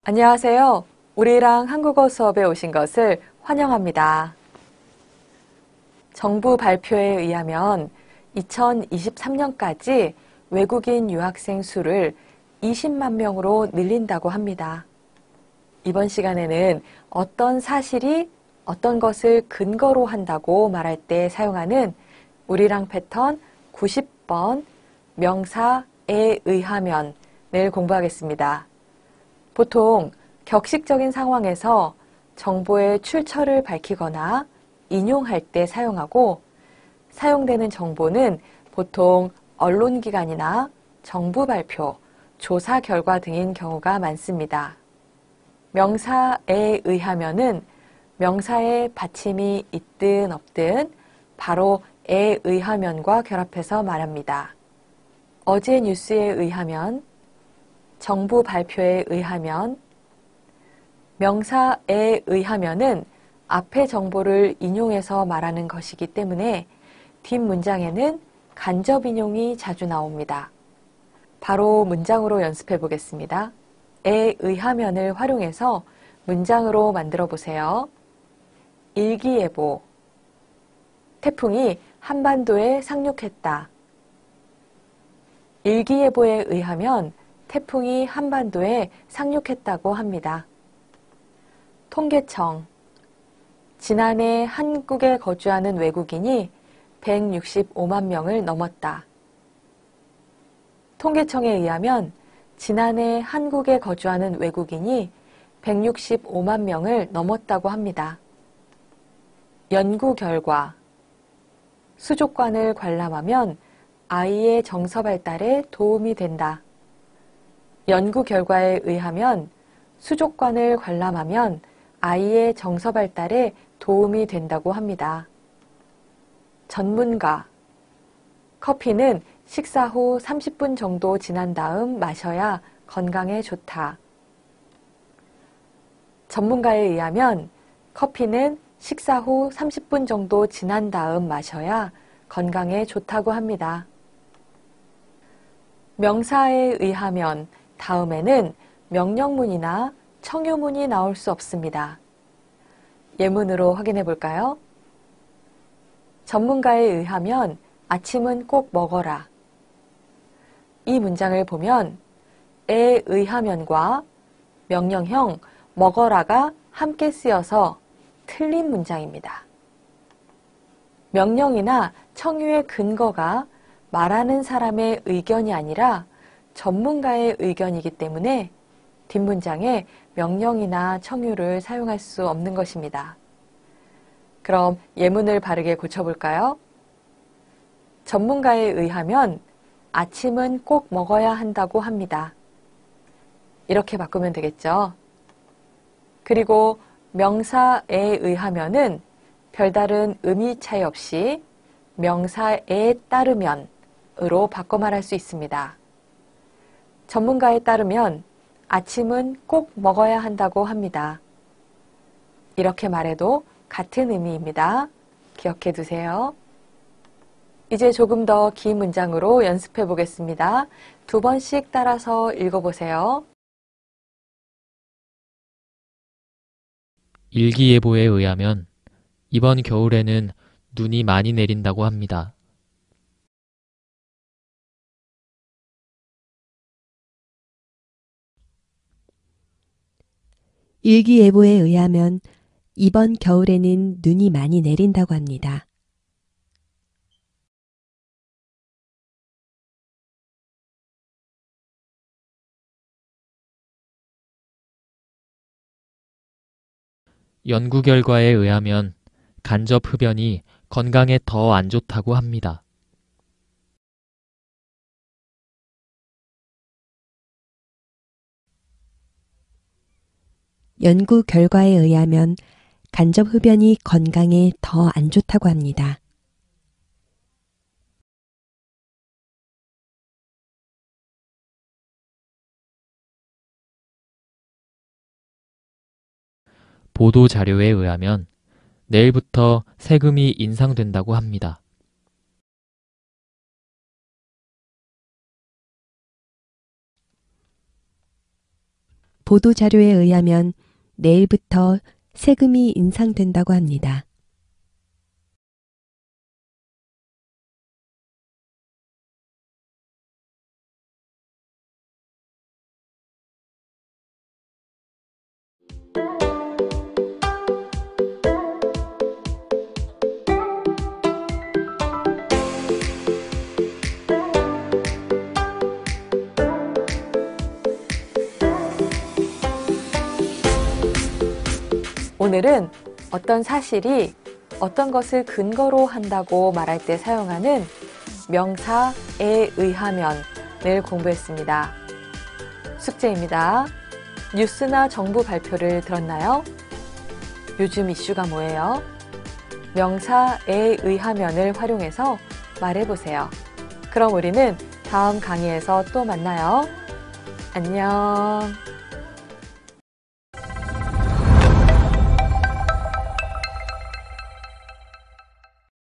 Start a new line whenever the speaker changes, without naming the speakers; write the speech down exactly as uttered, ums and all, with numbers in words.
안녕하세요. 우리랑 한국어 수업에 오신 것을 환영합니다. 정부 발표에 의하면 이천이십삼 년까지 외국인 유학생 수를 이십만 명으로 늘린다고 합니다. 이번 시간에는 어떤 사실이 어떤 것을 근거로 한다고 말할 때 사용하는 우리랑 패턴 구십 번 명사에 의하면을 공부하겠습니다. 보통 격식적인 상황에서 정보의 출처를 밝히거나 인용할 때 사용하고 사용되는 정보는 보통 언론기관이나 정부 발표, 조사 결과 등인 경우가 많습니다. 명사에 의하면은 명사의 받침이 있든 없든 바로 에 의하면과 결합해서 말합니다. 어제 뉴스에 의하면, 정부 발표에 의하면, 명사에 의하면은 앞의 정보를 인용해서 말하는 것이기 때문에 뒷문장에는 간접 인용이 자주 나옵니다. 바로 문장으로 연습해 보겠습니다. 에 의하면을 활용해서 문장으로 만들어 보세요. 일기예보. 태풍이 한반도에 상륙했다. 일기예보에 의하면 태풍이 한반도에 상륙했다고 합니다. 통계청. 지난해 한국에 거주하는 외국인이 백육십오만 명을 넘었다. 통계청에 의하면 지난해 한국에 거주하는 외국인이 백육십오만 명을 넘었다고 합니다. 연구 결과. 수족관을 관람하면 아이의 정서 발달에 도움이 된다. 연구 결과에 의하면 수족관을 관람하면 아이의 정서 발달에 도움이 된다고 합니다. 전문가. 커피는 식사 후 삼십 분 정도 지난 다음 마셔야 건강에 좋다. 전문가에 의하면 커피는 식사 후 삼십 분 정도 지난 다음 마셔야 건강에 좋다고 합니다. 명사에 의하면 다음에는 명령문이나 청유문이 나올 수 없습니다. 예문으로 확인해 볼까요? 전문가에 의하면 아침은 꼭 먹어라. 이 문장을 보면 에 의하면과 명령형 먹어라가 함께 쓰여서 틀린 문장입니다. 명령이나 청유의 근거가 말하는 사람의 의견이 아니라 전문가의 의견이기 때문에 뒷문장에 명령이나 청유를 사용할 수 없는 것입니다. 그럼 예문을 바르게 고쳐볼까요? 전문가에 의하면 아침은 꼭 먹어야 한다고 합니다. 이렇게 바꾸면 되겠죠? 그리고 명사에 의하면은 별다른 의미 차이 없이 명사에 따르면으로 바꿔 말할 수 있습니다. 전문가에 따르면 아침은 꼭 먹어야 한다고 합니다. 이렇게 말해도 같은 의미입니다. 기억해 두세요. 이제 조금 더 긴 문장으로 연습해 보겠습니다. 두 번씩 따라서 읽어보세요.
일기예보에 의하면 이번 겨울에는 눈이 많이 내린다고 합니다.
일기예보에 의하면 이번 겨울에는 눈이 많이 내린다고 합니다.
연구 결과에 의하면 간접 흡연이 건강에 더 안 좋다고 합니다.
연구 결과에 의하면 간접 흡연이 건강에 더 안 좋다고 합니다.
보도 자료에 의하면 내일부터 세금이 인상된다고 합니다.
보도자료에 의하면 내일부터 세금이 인상된다고 합니다.
오늘은 어떤 사실이 어떤 것을 근거로 한다고 말할 때 사용하는 명사에 의하면을 공부했습니다. 숙제입니다. 뉴스나 정부 발표를 들었나요? 요즘 이슈가 뭐예요? 명사에 의하면을 활용해서 말해보세요. 그럼 우리는 다음 강의에서 또 만나요. 안녕.